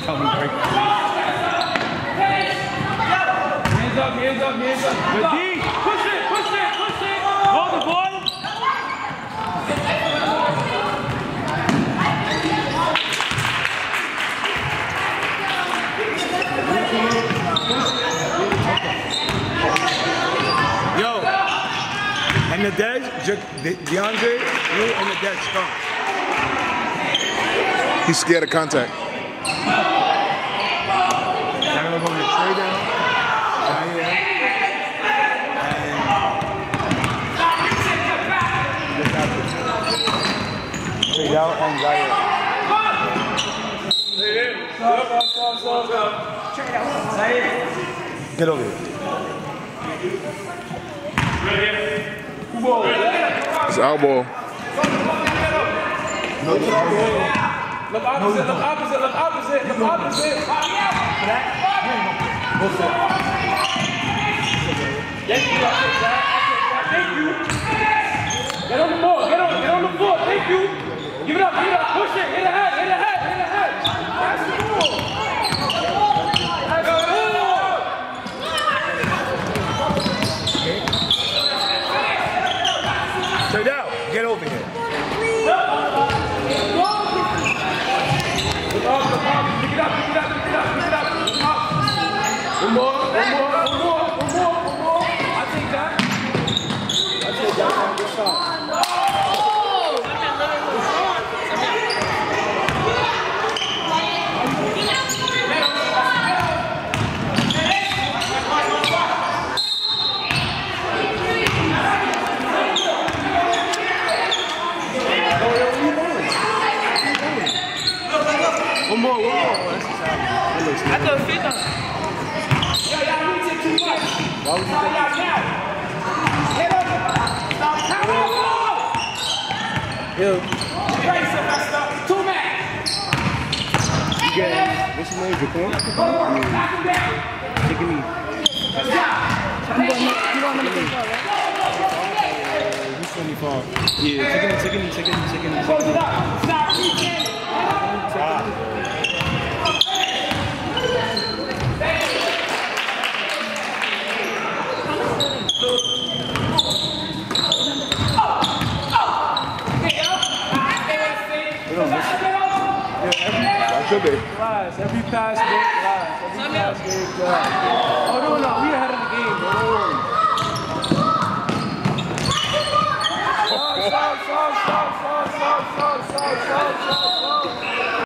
Help me break. Hands up. Good D. Push it. Hold the ball. Yo, and the dead, DeAndre, you and the dead strong. He's scared of contact. Now we're going to trade down. Trade out on Zaire. Get over here. It's elbow. Look opposite. Thank you. Get on the ball. Get on the ball. Thank you. Give it up. Push it. Hit the head. That's the ball. Straight out. Get over here. Pick it up. One more. I take that. Good shot. One more. I thought fit on. Yo, y'all need to too much. Why would you take it? Hit him. Stop counting. Yo. Two man. You get what's your name? Japan? Take a knee. You want number 24, right? Who's 24? Yeah, take a knee. Close it up. Stop reaching. Every pass goes live. Oh no, we ahead of the game, bro.